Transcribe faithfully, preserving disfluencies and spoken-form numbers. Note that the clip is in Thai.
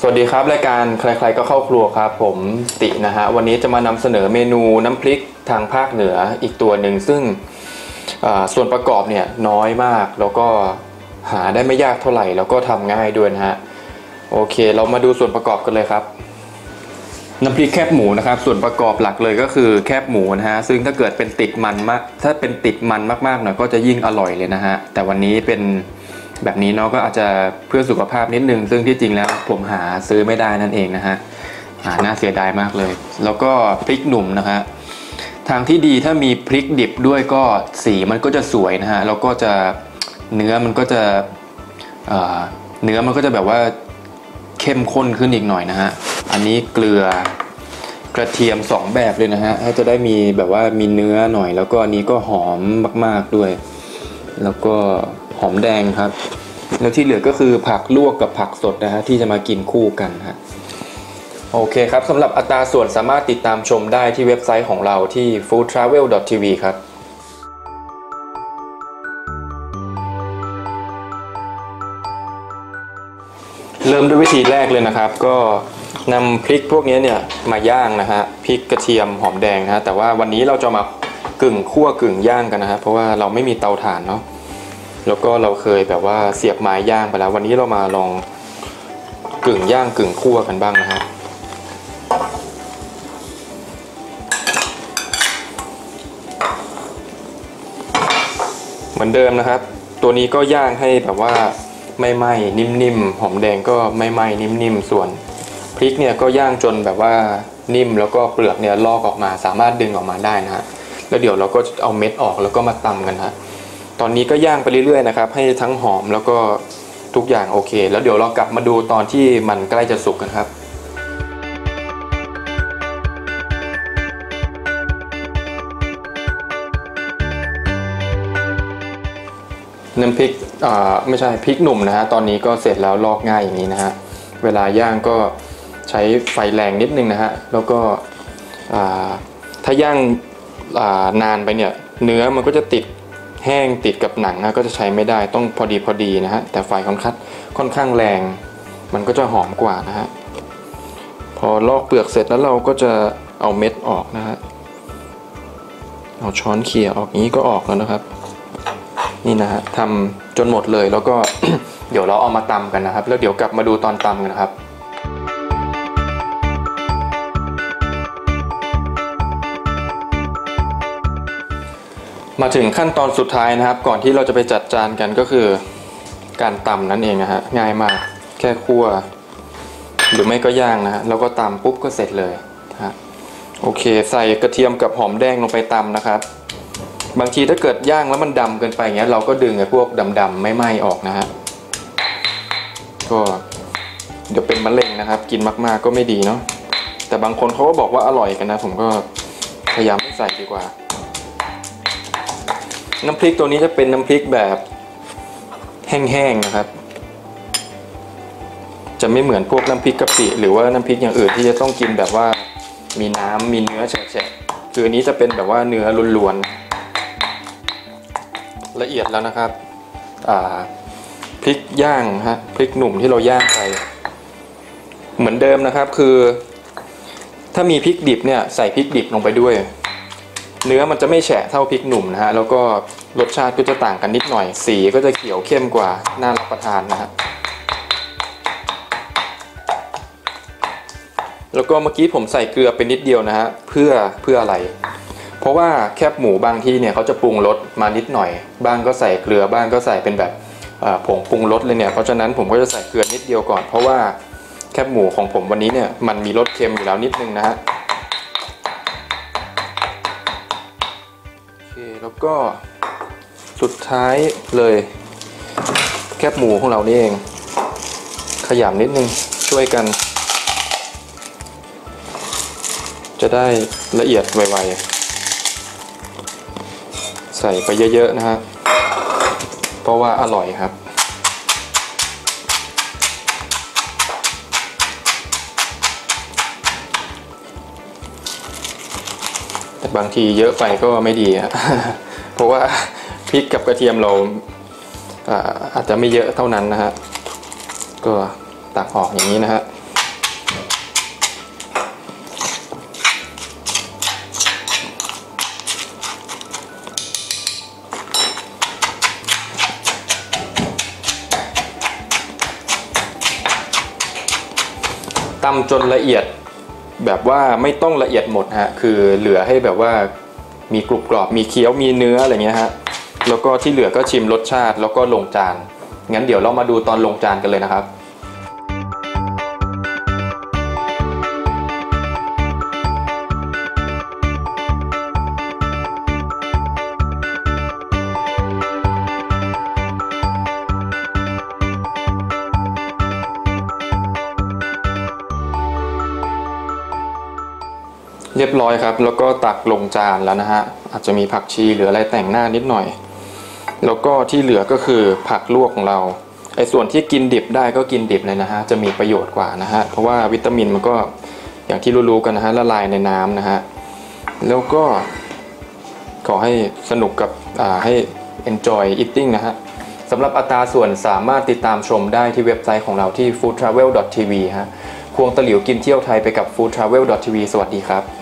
สวัสดีครับรายการใครๆก็เข้าครัวครับผมตินะฮะวันนี้จะมานำเสนอเมนูน้ำพริกทางภาคเหนืออีกตัวหนึ่งซึ่งส่วนประกอบเนี่ยน้อยมากแล้วก็หาได้ไม่ยากเท่าไหร่แล้วก็ทำง่ายด้วยนะฮะโอเคเรามาดูส่วนประกอบกันเลยครับน้ำพริกแคบหมูนะครับส่วนประกอบหลักเลยก็คือแคบหมูนะฮะซึ่งถ้าเกิดเป็นติดมันมากถ้าเป็นติดมันมากๆหน่อยก็จะยิ่งอร่อยเลยนะฮะแต่วันนี้เป็นแบบนี้เนาะก็อาจจะเพื่อสุขภาพนิดนึงซึ่งที่จริงแล้วผมหาซื้อไม่ได้นั่นเองนะฮะหาน่าเสียดายมากเลยแล้วก็พริกหนุ่มนะฮะทางที่ดีถ้ามีพริกดิบด้วยก็สีมันก็จะสวยนะฮะแล้วก็จะเนื้อมันก็จะเอ่อเนื้อมันก็จะแบบว่าเข้มข้นขึ้นอีกหน่อยนะฮะอันนี้เกลือกระเทียมสองแบบเลยนะฮะให้จะได้มีแบบว่ามีเนื้อหน่อยแล้วก็อันนี้ก็หอมมากๆด้วยแล้วก็หอมแดงครับแล้วที่เหลือก็คือผักลวกกับผักสดนะฮะที่จะมากินคู่กันฮะโอเคครับสำหรับอัตราส่วนสามารถติดตามชมได้ที่เว็บไซต์ของเราที่ ฟู้ดทราเวล ดอท ที วี ครับเริ่มด้วยวิธีแรกเลยนะครับก็นำพริกพวกนี้เนี่ยมาย่างนะฮะพริกกระเทียมหอมแดงนะฮะแต่ว่าวันนี้เราจะมากึ่งคั่วกึ่งย่างกันนะฮะเพราะว่าเราไม่มีเตาถ่านเนาะแล้วก็เราเคยแบบว่าเสียบไม้ย่างไปแล้ววันนี้เรามาลองกึ่งย่างกึ่งคั่วกันบ้างนะฮะเหมือนเดิมนะครับตัวนี้ก็ย่างให้แบบว่าไม่ไหม้นิ่มๆหอมแดงก็ไม่ไหม้นิ่มๆส่วนพริกเนี่ยก็ย่างจนแบบว่านิ่มแล้วก็เปลือกเนี่ยลอกออกมาสามารถดึงออกมาได้นะฮะแล้วเดี๋ยวเราก็เอาเม็ดออกแล้วก็มาตำกันฮะตอนนี้ก็ย่างไปเรื่อยๆนะครับให้ทั้งหอมแล้วก็ทุกอย่างโอเคแล้วเดี๋ยวเรากลับมาดูตอนที่มันใกล้จะสุกกันครับน้ำพริกอ่าไม่ใช่พริกหนุ่มนะฮะตอนนี้ก็เสร็จแล้วลอกง่ายอย่างนี้นะฮะเวลาย่างก็ใช้ไฟแรงนิดนึงนะฮะแล้วก็ถ้าย่างนานไปเนี่ยเนื้อมันก็จะติดแห้งติดกับหนังนะก็จะใช้ไม่ได้ต้องพอดีพอดีนะฮะแต่ไฟค่อนข้างค่อนข้างแรงมันก็จะหอมกว่านะฮะพอลอกเปลือกเสร็จแล้วเราก็จะเอาเม็ดออกนะฮะเอาช้อนเขี่ยออกนี้ก็ออกแล้วนะครับนี่นะฮะทำจนหมดเลยแล้วก็ เดี๋ยวเราเอามาตำกันนะครับแล้วเดี๋ยวกลับมาดูตอนตำกันนะครับมาถึงขั้นตอนสุดท้ายนะครับก่อนที่เราจะไปจัดจานกันก็คือการตำนั่นเองนะฮะง่ายมากแค่คั่วหรือไม่ก็ย่างนะฮะแล้วก็ตำปุ๊บก็เสร็จเลยนะฮะโอเคใส่กระเทียมกับหอมแดงลงไปตำนะครับบางทีถ้าเกิดย่างแล้วมันดำเกินไปเงี้ยเราก็ดึงไอ้พวกดำๆไม่ไหม้ออกนะฮะก็เดี๋ยวเป็นมะเร็งนะครับกินมากๆก็ไม่ดีเนาะแต่บางคนเขาก็บอกว่าอร่อยกันนะผมก็พยายามไม่ใส่ดีกว่าน้ำพริกตัวนี้จะเป็นน้ำพริกแบบแห้งๆนะครับจะไม่เหมือนพวกน้ำพริกกะปิหรือว่าน้ำพริกอย่างอื่นที่จะต้องกินแบบว่ามีน้ำมีเนื้อแฉะๆคืออันนี้จะเป็นแบบว่าเนื้อล้วนๆละเอียดแล้วนะครับอ่าพริกย่างฮะพริกหนุ่มที่เราย่างไปเหมือนเดิมนะครับคือถ้ามีพริกดิบเนี่ยใส่พริกดิบลงไปด้วยเนื้อมันจะไม่แฉะเท่าพริกหนุ่มนะฮะแล้วก็รสชาติก็จะต่างกันนิดหน่อยสีก็จะเขียวเข้มกว่าน่ารับประทานนะฮะแล้วก็เมื่อกี้ผมใส่เกลือไปนิดเดียวนะฮะเพื่อเพื่ออะไรเพราะว่าแคบหมูบางที่เนี่ยเขาจะปรุงรสมานิดหน่อยบ้างก็ใส่เกลือบ้างก็ใส่เป็นแบบผงปรุงรสเลยเนี่ยเพราะฉะนั้นผมก็จะใส่เกลือนิดเดียวก่อนเพราะว่าแคบหมูของผมวันนี้เนี่ยมันมีรสเค็มอยู่แล้วนิดนึงนะฮะแล้วก็สุดท้ายเลยแคบหมูของเรานี่เองขยำนิดนึงช่วยกันจะได้ละเอียดไวๆใส่ไปเยอะๆนะฮะเพราะว่าอร่อยครับแต่บางทีเยอะไปก็ไม่ดีฮะ เพราะว่าพริกกับกระเทียมเรา อาจจะไม่เยอะเท่านั้นนะฮะก็ตักออกอย่างนี้นะฮะำจนละเอียดแบบว่าไม่ต้องละเอียดหมดฮะคือเหลือให้แบบว่ามีกรุบกรอบมีเคี้ยวมีเนื้ออะไรเงี้ยฮะแล้วก็ที่เหลือก็ชิมรสชาติแล้วก็ลงจานงั้นเดี๋ยวเรามาดูตอนลงจานกันเลยนะครับเรียบร้อยครับแล้วก็ตักลงจานแล้วนะฮะอาจจะมีผักชีหรืออะไรแต่งหน้านิดหน่อยแล้วก็ที่เหลือก็คือผักลวกของเราไอ้ส่วนที่กินดิบได้ก็กินดิบเลยนะฮะจะมีประโยชน์กว่านะฮะเพราะว่าวิตามินมันก็อย่างที่รู้ๆกันนะฮะละลายในน้ำนะฮะแล้วก็ขอให้สนุกกับอ่าให้ enjoy eating นะฮะสำหรับอัตราส่วนสามารถติดตามชมได้ที่เว็บไซต์ของเราที่ ฟู้ดทราเวล ดอท ที วี ฮะควงตะหลิวกินเที่ยวไทยไปกับ ฟู้ดทราเวล ดอท ที วี สวัสดีครับ